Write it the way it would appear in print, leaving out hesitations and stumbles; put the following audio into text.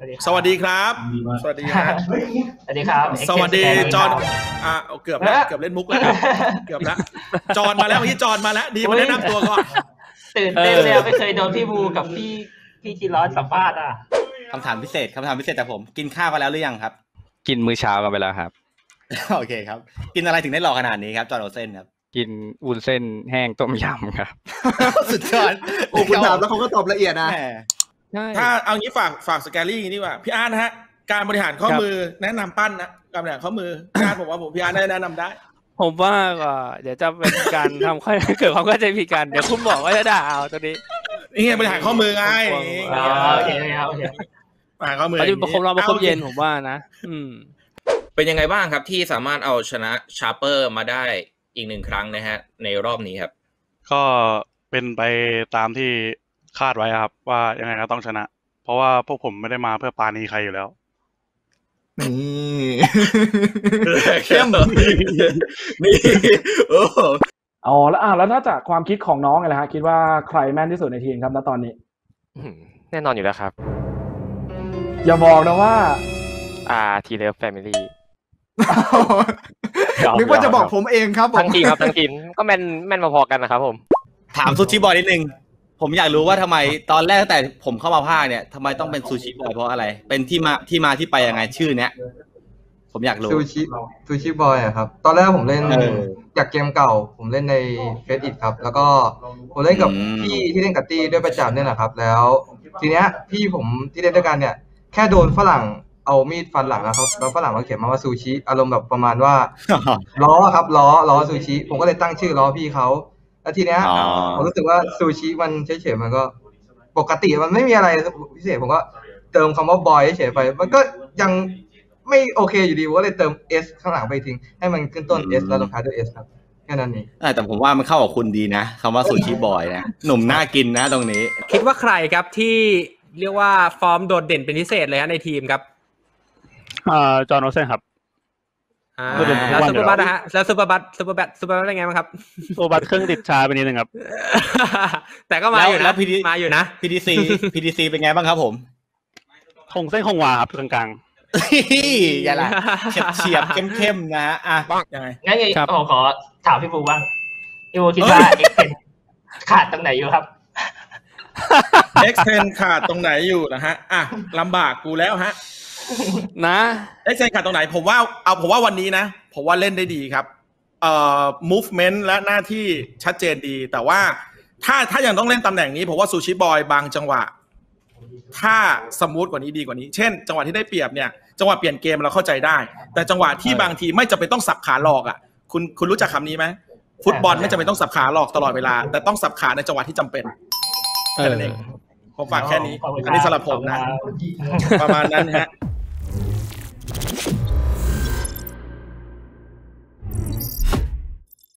สวัสดีครับสวัสดีครับสวัสดีครับสวัสดีจอนเกือบแล้วเกือบเล่นมุกแล้วเกือบแล้วจอนมาแล้วที่จอนมาแล้วดีมาแนะนำตัวก่อนตื่นเต้นเลยไม่เคยโดนพี่บูกับพี่จีร้อนสัมภาษณ์คำถามพิเศษจากผมกินข้าวกันแล้วหรือยังครับกินมื้อเช้ากันไปแล้วครับโอเคครับกินอะไรถึงได้หล่อขนาดนี้ครับจอร์นโอเซนครับกินวุ้นเส้นแห้งต้มยำครับสุดยอดโอ้คุณถามแล้วเขาก็ตอบละเอียดนะถ้าเอางี้ฝากสแกลลี่นี่ว่าพี่อาร์ตนะฮะการบริหารข้อมือแนะนำปั้นนะการบริหารข้อมือพี่อาร์ตผมว่าพี่อาร์ตแนะนำได้ผมว่าเดี๋ยวจะเป็นการทำเกิดความเข้าใจผิดกันเดี๋ยวคุณบอกว่าจะด่าเอาตัวนี้นี่บริหารข้อมือไงโอเคครับบริหารข้อมือเขาจะประคบเย็นผมว่านะเป็นยังไงบ้างครับที่สามารถเอาชนะชาร์เปอร์มาได้อีก1 ครั้งนะฮะในรอบนี้ครับก็เป็นไปตามที่คาดไว้ครับว่ายังไงก็ต้องชนะเพราะว่าพวกผมไม่ได้มาเพื่อปาณีใครอยู่แล้วนี่เข้มนี่แล้วถ้าจากความคิดของน้องไงล่ะฮะคิดว่าใครแม่นที่สุดในทีมครับณตอนนี้แน่นอนอยู่แล้วครับอย่าบอกนะว่าทีเลิฟแฟมิลี่นึกว่าจะบอกผมเองครับทั้งทีมครับทั้งทีมก็แม่นพอๆกันนะครับผมถามซูชิบอยนิดนึงผมอยากรู้ว่าทำไมตอนแรกตั้งแต่ผมเข้ามาภาคเนี่ยทำไมต้องเป็นซูชิบอยเพราะอะไรเป็นที่มาที่ไปยังไงชื่อเนี้ยผมอยากรู้ซูชิบอยครับตอนแรกผมเล่นจากเกมเก่าผมเล่นในเฟซอิทครับแล้วก็ผมเล่นกับพี่ที่เล่นกับตี้ด้วยประจำเนี่ยแหละครับแล้วทีเนี้ยพี่ผมที่เล่นด้วยกันเนี่ยแค่โดนฝรั่งเอามีดฟันหลังนะครับแล้วฝรั่งมาเขียนมาว่าซูชิอารมณ์แบบประมาณว่าล้อครับล้อซูชิผมก็เลยตั้งชื่อล้อพี่เขาแล้วทีเนี้ยผมรู้สึกว่าซูชิมันเฉยๆมันก็ปกติมันไม่มีอะไรพิเศษผมก็เติมคำว่าบอยเฉยๆไปมันก็ยังไม่โอเคอยู่ดีผมก็เลยเติม S ข้างหลังไปทิ้งให้มันขึ้นต้น S แล้วลงท้ายด้วย S ครับแค่นั้นเองแต่ผมว่ามันเข้ากับคุณดีนะคำว่าซูชิบอยนะหนุ่มน่ากินนะตรงนี้คิดว่าใครครับที่เรียกว่าฟอร์มโดดเด่นเป็นพิเศษเลยฮะในทีมครับจอห์นโอเซนครับแล้วซูเปอร์บัตนะฮะแล้วซูเปอร์บัตเป็นไงบ้างครับซูเปอร์บัตเครื่องติดช้าไปนิดนึงครับแต่ก็มาอยู่นะมาอยู่นะ PDC เป็นไงบ้างครับผมคงเส้นคงวาครับกลางๆอย่าละเฉียบเข้มๆนะฮะยังไงงั้นขอถามพี่บูบ้างพี่บูคิดว่า X10 ขาดตรงไหนอยู่ครับ X10 ขาดตรงไหนอยู่นะฮะลำบากกูแล้วฮะนะ X10 ขาดตรงไหนผมว่าวันนี้นะผมว่าเล่นได้ดีครับmovement และหน้าที่ชัดเจนดีแต่ว่าถ้ายังต้องเล่นตำแหน่งนี้ผมว่าซูชิบอยบางจังหวะถ้าสมูทกว่านี้ดีกว่านี้เช่นจังหวะที่ได้เปรียบเนี่ยจังหวะเปลี่ยนเกมเราเข้าใจได้แต่จังหวะที่บางทีไม่จำเป็นต้องสับขาหลอกคุณรู้จักคำนี้ไหมฟุตบอลไม่จำเป็นต้องสับขาหลอกตลอดเวลาแต่ต้องสับขาในจังหวะที่จำเป็นแค่นั้นเองผมฝากแค่นี้อันนี้สำหรับผมนะประมาณนั้นฮะ